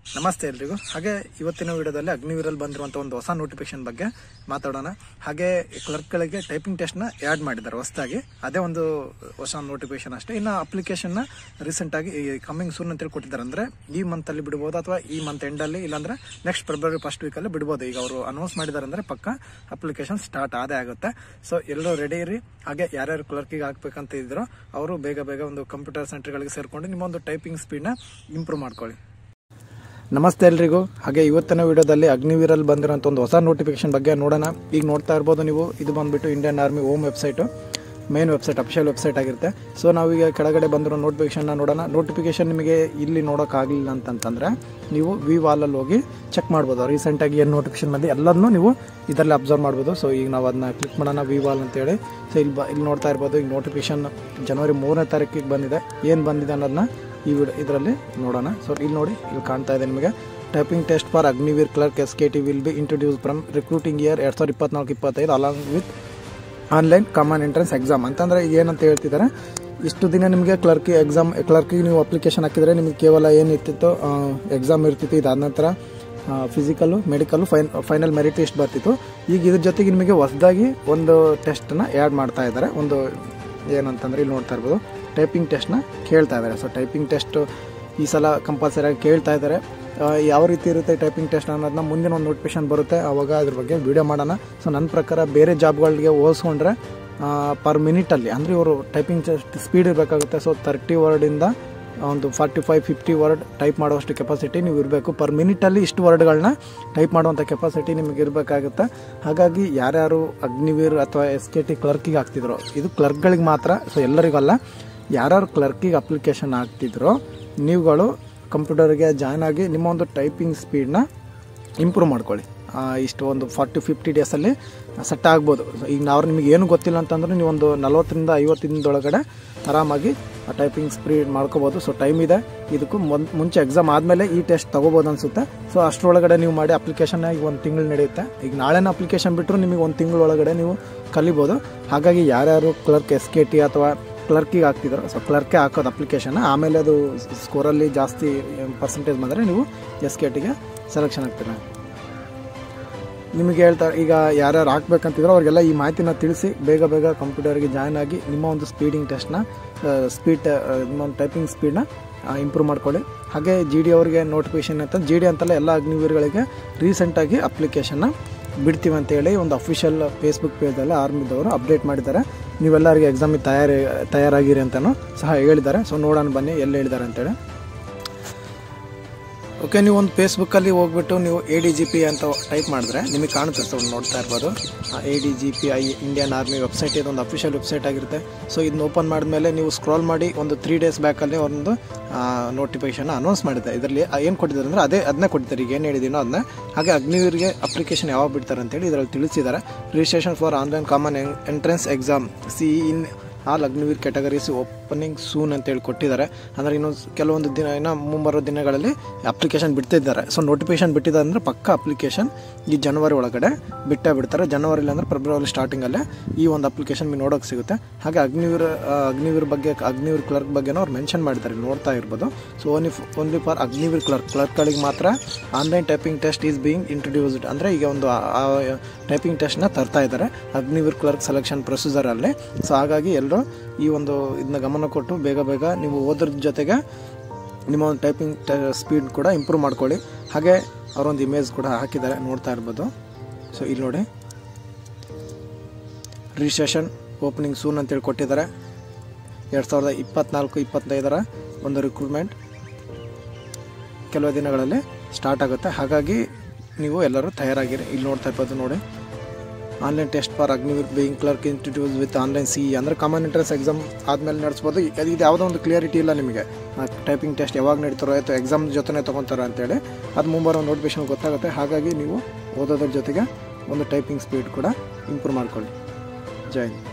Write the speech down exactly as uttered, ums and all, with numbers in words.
ನಮಸ್ತೆ ಎಲ್ರಿಗೂ. ಹಾಗೆ ಇವತ್ತಿನ ವಿಡಿಯೋದಲ್ಲಿ ಅಗ್ನಿವೀರಲ್ಲಿ ಬಂದಿರುವಂಥ ಒಂದು ಹೊಸ ನೋಟಿಫಿಕೇಶನ್ ಬಗ್ಗೆ ಮಾತಾಡೋಣ. ಹಾಗೆ ಕ್ಲರ್ಕ್ಗಳಿಗೆ ಟೈಪಿಂಗ್ ಟೆಸ್ಟ್ನ ಆ್ಯಡ್ ಮಾಡಿದ್ದಾರೆ ಹೊಸದಾಗಿ. ಅದೇ ಒಂದು ಹೊಸ ನೋಟಿಫಿಕೇಶನ್ ಅಷ್ಟೇ. ಇನ್ನು ಅಪ್ಲಿಕೇಶನ್ನ ರೀಸೆಂಟಾಗಿ ಈ ಕಮ್ಮಿಂಗ್ ಸೂನ್ ಅಂತೇಳಿ ಕೊಟ್ಟಿದ್ದಾರೆ. ಅಂದರೆ ಈ ಮಂತಲ್ಲಿ ಬಿಡ್ಬೋದು ಅಥವಾ ಈ ಮಂತ್ ಎಂಡಲ್ಲಿ, ಇಲ್ಲಾಂದರೆ ನೆಕ್ಸ್ಟ್ ಫೆಬ್ರವರಿ ಫಸ್ಟ್ ವೀಕಲ್ಲಿ ಬಿಡ್ಬೋದು. ಈಗ ಅವರು ಅನೌನ್ಸ್ ಮಾಡಿದ್ದಾರೆ ಅಂದರೆ ಪಕ್ಕ ಅಪ್ಲಿಕೇಶನ್ ಸ್ಟಾರ್ಟ್ ಆದೇ ಆಗುತ್ತೆ. ಸೊ ಎಲ್ಲರೂ ರೆಡಿ ಇರಿ. ಹಾಗೆ ಯಾರ್ಯಾರು ಕ್ಲರ್ಕಿಗೆ ಹಾಕ್ಬೇಕಂತ ಇದ್ರೋ ಅವರು ಬೇಗ ಬೇಗ ಒಂದು ಕಂಪ್ಯೂಟರ್ ಸೆಂಟರ್ಗಳಿಗೆ ಸೇರಿಕೊಂಡು ನಿಮ್ಮ ಒಂದು ಟೈಪಿಂಗ್ ಸ್ಪೀಡ್ನ ಇಂಪ್ರೂವ್ ಮಾಡ್ಕೊಳ್ಳಿ. ನಮಸ್ತೆ ಎಲ್ರಿಗೂ. ಹಾಗೆ ಇವತ್ತಿನ ವಿಡಿಯೋದಲ್ಲಿ ಅಗ್ನಿವೀರಲ್ಲಿ ಬಂದಿರೋಂಥ ಒಂದು ಹೊಸ ನೋಟಿಫಿಕೇಶನ್ ಬಗ್ಗೆ ನೋಡೋಣ. ಈಗ ನೋಡ್ತಾ ಇರ್ಬೋದು ನೀವು, ಇದು ಬಂದುಬಿಟ್ಟು Indian army home website, main website, official website ಆಗಿರುತ್ತೆ. ಸೊ ನಾವೀಗ ಕೆಳಗಡೆ ಬಂದಿರೋ ನೋಟಿಫಿಕೇಶನ್ನ ನೋಡೋಣ. ನೋಟಿಫಿಕೇಶನ್ ನಿಮಗೆ ಇಲ್ಲಿ ನೋಡೋಕ್ಕಾಗಲಿಲ್ಲ ಅಂತಂತಂದರೆ ನೀವು ವಿ ವಾಲಲ್ಲಿ ಹೋಗಿ ಚೆಕ್ ಮಾಡ್ಬೋದು. ರೀಸೆಂಟಾಗಿ ಏನು ನೋಟಿಫಿಕೇಶನ್ ಬಂದು ಎಲ್ಲದನ್ನೂ ನೀವು ಇದರಲ್ಲಿ ಅಬ್ಸರ್ವ್ ಮಾಡ್ಬೋದು. ಸೊ ಈಗ ನಾವು ಅದನ್ನ ಕ್ಲಿಕ್ ಮಾಡೋಣ, ವಿ ವಾಲ್ ಅಂತೇಳಿ. ಸೊ ಇಲ್ಲಿ ಬ ಇಲ್ಲಿ ನೋಡ್ತಾ ಇರ್ಬೋದು, ಈಗ ನೋಟಿಫಿಕೇಶನ್ ಜನವರಿ ಮೂರನೇ ತಾರೀಕಿಗೆ ಬಂದಿದೆ. ಏನು ಬಂದಿದೆ ಅನ್ನೋದನ್ನ ಈ ವಿಡಿಯೋ ಇದರಲ್ಲಿ ನೋಡೋಣ. ಸೊ ಇಲ್ಲಿ ನೋಡಿ, ಇಲ್ಲಿ ಕಾಣ್ತಾ ಇದೆ ನಿಮಗೆ, typing test for Agniveer clerk S K T will be introduce from recruiting year ಎರಡು ಸಾವಿರದ ಇಪ್ಪತ್ನಾಲ್ಕು ಇಪ್ಪತ್ತೈದು along with online common entrance exam ಅಂತಂದರೆ ಏನಂತ ಹೇಳ್ತಿದ್ದಾರೆ. ಇಷ್ಟು ದಿನ ನಿಮಗೆ ಕ್ಲರ್ಕಿ ಎಕ್ಸಾಮ್ ಕ್ಲರ್ಕಿಗೆ ನೀವು ಅಪ್ಲಿಕೇಶನ್ ಹಾಕಿದರೆ ನಿಮಗೆ ಕೇವಲ ಏನಿರ್ತಿತ್ತು, ಎಕ್ಸಾಮ್ ಇರ್ತಿತ್ತು. ಇದಾದ ನಂತರ physical, medical, fine final merit test ಬರ್ತಿತ್ತು. ಈಗ ಇದ್ರ ಜೊತೆಗೆ ನಿಮಗೆ ಹೊಸದಾಗಿ ಒಂದು ಟೆಸ್ಟನ್ನು ಆ್ಯಡ್ ಮಾಡ್ತಾ ಇದ್ದಾರೆ. ಒಂದು ಏನಂತಂದರೆ ಇಲ್ಲಿ ನೋಡ್ತಾ ಇರ್ಬೋದು, ಟೈಪಿಂಗ್ ಟೆಸ್ಟ್ನ ಕೇಳ್ತಾ ಇದ್ದಾರೆ. ಸೊ ಟೈಪಿಂಗ್ ಟೆಸ್ಟ್ ಈ ಸಲ ಕಂಪಲ್ಸರಿಯಾಗಿ ಕೇಳ್ತಾ ಇದ್ದಾರೆ. ಯಾವ ರೀತಿ ಇರುತ್ತೆ ಟೈಪಿಂಗ್ ಟೆಸ್ಟ್ ಅನ್ನೋದನ್ನ ಮುಂದಿನ ಒಂದು ನೋಟಿಫಿಕೇಶನ್ ಬರುತ್ತೆ, ಆವಾಗ ಅದ್ರ ಬಗ್ಗೆ ವಿಡಿಯೋ ಮಾಡೋಣ. ಸೊ ನನ್ನ ಪ್ರಕಾರ ಬೇರೆ ಜಾಬ್ಗಳಿಗೆ ಹೋಲಿಸ್ಕೊಂಡ್ರೆ ಪರ್ ಮಿನಿಟಲ್ಲಿ, ಅಂದರೆ ಇವರು ಟೈಪಿಂಗ್ ಟೆಸ್ಟ್ ಸ್ಪೀಡ್ ಇರಬೇಕಾಗುತ್ತೆ. ಸೊ ತರ್ಟಿ ವರ್ಡಿಂದ ಒಂದು forty five fifty word type ಮಾಡುವಷ್ಟು ಕೆಪಾಸಿಟಿ ನೀವು ಇರಬೇಕು. ಪರ್ ಮಿನಿಟಲ್ಲಿ ಇಷ್ಟು ವರ್ಡ್ಗಳನ್ನ ಟೈಪ್ ಮಾಡುವಂಥ ಕೆಪಾಸಿಟಿ ನಿಮಗೆ ಇರಬೇಕಾಗುತ್ತೆ. ಹಾಗಾಗಿ ಯಾರ್ಯಾರು ಅಗ್ನಿವೀರ್ ಅಥವಾ ಎಸ್ ಕೆ ಟಿ ಕ್ಲರ್ಕಿಗೆ ಹಾಕ್ತಿದ್ರು, ಇದು ಕ್ಲರ್ಕ್ಗಳಿಗೆ ಮಾತ್ರ. ಸೊ ಎಲ್ಲರಿಗಲ್ಲ, ಯಾರ್ಯಾರು ಕ್ಲರ್ಕಿಗೆ ಅಪ್ಲಿಕೇಶನ್ ಹಾಕ್ತಿದ್ರೋ ನೀವುಗಳು ಕಂಪ್ಯೂಟರ್ಗೆ ಜಾಯ್ನ್ ಆಗಿ ನಿಮ್ಮ ಒಂದು ಟೈಪಿಂಗ್ ಸ್ಪೀಡ್ನ ಇಂಪ್ರೂವ್ ಮಾಡ್ಕೊಳ್ಳಿ. ಇಷ್ಟು ಒಂದು ಫಾರ್ಟಿ ಫಿಫ್ಟಿ ಡೇಸಲ್ಲಿ ಸೆಟ್ ಆಗ್ಬೋದು. ಈಗ ನಾವು ನಿಮಗೆ ಏನು ಗೊತ್ತಿಲ್ಲ ಅಂತಂದ್ರೆ ನೀವು ಒಂದು ನಲ್ವತ್ತರಿಂದ ಐವತ್ತು ದಿನದೊಳಗಡೆ ಆರಾಮಾಗಿ ಆ ಟೈಪಿಂಗ್ ಸ್ಪೀಡ್ ಮಾಡ್ಕೋಬೋದು. ಸೊ ಟೈಮ್ ಇದೆ. ಇದಕ್ಕೂ ಮುಂಚೆ ಎಕ್ಸಾಮ್ ಆದಮೇಲೆ ಈ ಟೆಸ್ಟ್ ತೊಗೋಬೋದು ಅನಿಸುತ್ತೆ. ಸೊ ಅಷ್ಟರೊಳಗಡೆ ನೀವು ಮಾಡಿ ಅಪ್ಲಿಕೇಶನ್ ಈಗ ಒಂದು ತಿಂಗಳು ನಡೆಯುತ್ತೆ. ಈಗ ನಾಳೆನ ಅಪ್ಲಿಕೇಶನ್ ಬಿಟ್ಟರು ನಿಮಗೆ ಒಂದು ತಿಂಗಳೊಳಗಡೆ ನೀವು ಕಲಿಬೋದು. ಹಾಗಾಗಿ ಯಾರ್ಯಾರು ಕ್ಲರ್ಕ್ ಎಸ್ ಕೆ ಟಿ ಅಥವಾ ಕ್ಲರ್ಕಿಗೆ ಹಾಕ್ತಿದ್ರು, ಸೊ ಕ್ಲರ್ಕೆ ಹಾಕೋದು ಅಪ್ಲಿಕೇಶನ್. ಆಮೇಲೆ ಅದು ಸ್ಕೋರಲ್ಲಿ ಜಾಸ್ತಿ ಪರ್ಸೆಂಟೇಜ್ ಬಂದರೆ ನೀವು ಎಸ್ ಕೆ ಟಿಗೆ ಸೆಲೆಕ್ಷನ್ ಆಗ್ತೀರ. ನಿಮಗೆ ಹೇಳ್ತಾರೆ, ಈಗ ಯಾರ್ಯಾರು ಹಾಕ್ಬೇಕಂತಿದ್ರು ಅವ್ರಿಗೆಲ್ಲ ಈ ಮಾಹಿತಿನ ತಿಳಿಸಿ ಬೇಗ ಬೇಗ ಕಂಪ್ಯೂಟರ್ಗೆ ಜಾಯ್ನ್ ಆಗಿ ನಿಮ್ಮ ಒಂದು ಸ್ಪೀಡಿಂಗ್ ಟೆಸ್ಟ್ನ ಸ್ಪೀಡ್ ನಿಮ್ಮ ಒಂದು ಟೈಪಿಂಗ್ ಸ್ಪೀಡ್ನ ಇಂಪ್ರೂವ್ ಮಾಡ್ಕೊಳ್ಳಿ. ಹಾಗೆ ಜಿ ಡಿ ಅವ್ರಿಗೆ ನೋಟಿಫಿಕೇಶನ್ ಅಂತ, ಜಿ ಡಿ ಅಂತಲ್ಲ ಎಲ್ಲ ಅಗ್ನಿವೀರ್ಗಳಿಗೆ ರೀಸೆಂಟಾಗಿ ಅಪ್ಲಿಕೇಶನ್ನ ಬಿಡ್ತೀವಿ ಅಂತೇಳಿ ಒಂದು ಅಫಿಷಿಯಲ್ ಫೇಸ್ಬುಕ್ ಪೇಜಲ್ಲಿ ಆರ್ಮಿದವರು ಅಪ್ಡೇಟ್ ಮಾಡಿದ್ದಾರೆ. ನೀವೆಲ್ಲರಿಗೆ ಎಕ್ಸಾಮಿಗೆ ತಯಾರಿ ತಯಾರಾಗಿರಿ ಅಂತಲೂ ಸಹ ಹೇಳಿದ್ದಾರೆ. ಸೊ ನೋಡೋಣ ಬನ್ನಿ ಎಲ್ಲಿ ಹೇಳಿದ್ದಾರೆ ಅಂತೇಳಿ. ಓಕೆ, ನೀವು ಒಂದು ಫೇಸ್ಬುಕ್ಕಲ್ಲಿ ಹೋಗ್ಬಿಟ್ಟು ನೀವು ಎ ಡಿ ಜಿ ಪಿ ಅಂತ ಟೈಪ್ ಮಾಡಿದ್ರೆ ನಿಮಗೆ ಕಾಣುತ್ತೆ. ಸೊ ನೋಡ್ತಾ ಇರ್ಬೋದು, A D G P I Indian army website, ಇದೊಂದು ಅಫಿಷಿಯಲ್ ವೆಬ್ಸೈಟ್ ಆಗಿರುತ್ತೆ. ಸೊ ಇದನ್ನ ಓಪನ್ ಮಾಡಿದ್ಮೇಲೆ ನೀವು ಸ್ಕ್ರಾಲ್ ಮಾಡಿ ಒಂದು ತ್ರೀ ಡೇಸ್ ಬ್ಯಾಕಲ್ಲಿ ಒಂದು ನೋಟಿಫಿಕೇಶನ್ ಅನೌನ್ಸ್ ಮಾಡಿದ್ದಾರೆ. ಇದರಲ್ಲಿ ಏನು ಕೊಟ್ಟಿದ್ದಾರೆ ಅಂದರೆ ಅದೇ ಅದನ್ನೇ ಕೊಡ್ತಾರೆ, ಈಗ ಏನು ಹೇಳಿದ್ದೀನೋ ಅದನ್ನ. ಹಾಗೆ ಅಗ್ನಿವೀರ್ಗೆ ಅಪ್ಲಿಕೇಶನ್ ಯಾವಾಗ ಬಿಡ್ತಾರೆ ಅಂತೇಳಿ ಇದರಲ್ಲಿ ತಿಳಿಸಿದ್ದಾರೆ. Registration for online common entrance exam C in all Agniveer categories opening soon ಅಂತೇಳಿ ಕೊಟ್ಟಿದ್ದಾರೆ. ಅಂದರೆ ಇನ್ನೊಂದು ಕೆಲವೊಂದು ದಿನ ಇನ್ನು ಮುಂಬರೋ ದಿನಗಳಲ್ಲಿ ಅಪ್ಲಿಕೇಶನ್ ಬಿಡ್ತಿದ್ದಾರೆ. ಸೊ ನೋಟಿಫಿಕೇಶನ್ ಬಿಟ್ಟಿದ್ದಾರೆ ಅಂದರೆ ಪಕ್ಕ ಅಪ್ಲಿಕೇಶನ್ ಈ ಜನವರಿ ಒಳಗಡೆ ಬಿಟ್ಟೇ ಬಿಡ್ತಾರೆ. ಜನವರಿಲಿ ಅಂದರೆ ಫೆಬ್ರವರಿ ಸ್ಟಾರ್ಟಿಂಗಲ್ಲೇ ಈ ಒಂದು ಅಪ್ಲಿಕೇಶನ್ ನೀವು ನೋಡೋಕೆ ಸಿಗುತ್ತೆ. ಹಾಗೆ ಅಗ್ನಿವೀರ್ ಅಗ್ನಿವೀರ್ ಬಗ್ಗೆ ಅಗ್ನಿವೀರ್ ಕ್ಲರ್ಕ್ ಬಗ್ಗೆನೂ ಅವ್ರು ಮೆನ್ಷನ್ ಮಾಡಿದ್ದಾರೆ, ನೋಡ್ತಾ ಇರ್ಬೋದು. So only only for Agniveer clerk ಕ್ಲರ್ಕ್ಗಳಿಗೆ ಮಾತ್ರ online typing test is being introduced. ಅಂದರೆ ಈಗ ಒಂದು ಟೈಪಿಂಗ್ ಟೆಸ್ಟ್ನ ತರ್ತಾ ಇದ್ದಾರೆ ಅಗ್ನಿವೀರ್ ಕ್ಲರ್ಕ್ ಸೆಲೆಕ್ಷನ್ ಪ್ರೊಸೀಜರಲ್ಲಿ. ಸೊ ಹಾಗಾಗಿ ಎಲ್ಲರೂ ಈ ಒಂದು ಇದನ್ನ ಗಮನ ಕೊಟ್ಟು ಬೇಗ ಬೇಗ ನೀವು ಓದ್ರ ಜೊತೆಗೆ ನಿಮ್ಮ ಒಂದು ಟೈಪಿಂಗ್ ಸ್ಪೀಡ್ ಕೂಡ ಇಂಪ್ರೂವ್ ಮಾಡ್ಕೊಳ್ಳಿ. ಹಾಗೆ ಅವರೊಂದು ಇಮೇಜ್ ಕೂಡ ಹಾಕಿದ್ದಾರೆ, ನೋಡ್ತಾ ಇರ್ಬೋದು. ಸೊ ಇಲ್ಲಿ ನೋಡಿ, ರಿಜಿಸ್ಟ್ರೇಷನ್ ಓಪನಿಂಗ್ ಸೂನ್ ಅಂತೇಳಿ ಕೊಟ್ಟಿದ್ದಾರೆ. ಎರಡು ಸಾವಿರದ ಇಪ್ಪತ್ನಾಲ್ಕು ಇಪ್ಪತ್ತೈದರ ಒಂದು ರಿಕ್ರೂಟ್ಮೆಂಟ್ ಕೆಲವು ದಿನಗಳಲ್ಲಿ ಸ್ಟಾರ್ಟ್ ಆಗುತ್ತೆ. ಹಾಗಾಗಿ ನೀವು ಎಲ್ಲರೂ ತಯಾರಾಗಿರಿ. ಇಲ್ಲಿ ನೋಡ್ತಾ ಇರ್ಬೋದು ನೋಡಿ, online test for Agniveer being clerk introduce with online C E ಅಂದರೆ ಕಾಮನ್ ಎಂಟ್ರೆನ್ಸ್ ಎಕ್ಸಾಮ್ ಆದಮೇಲೆ ನಡೆಸ್ಬೋದು. ಇದು ಯಾವುದೋ ಒಂದು ಕ್ಲಿಯರಿಟಿ ಇಲ್ಲ ನಿಮಗೆ, ಟೈಪಿಂಗ್ ಟೆಸ್ಟ್ ಯಾವಾಗ ನಡೀತಾರೋ ಅಥವಾ ಎಕ್ಸಾಮ್ ಜೊತೆ ತೊಗೊತಾರೋ ಅಂತೇಳಿ. ಅದು ಮುಂಬರೋ ನೋಟಿಫಿಕೇಶನ್ ಗೊತ್ತಾಗುತ್ತೆ. ಹಾಗಾಗಿ ನೀವು ಓದೋದ್ರ ಜೊತೆಗೆ ಒಂದು ಟೈಪಿಂಗ್ ಸ್ಪೀಡ್ ಕೂಡ ಇಂಪ್ರೂವ್ ಮಾಡ್ಕೊಳ್ಳಿ. ಜೈ ಹಿಂದ್.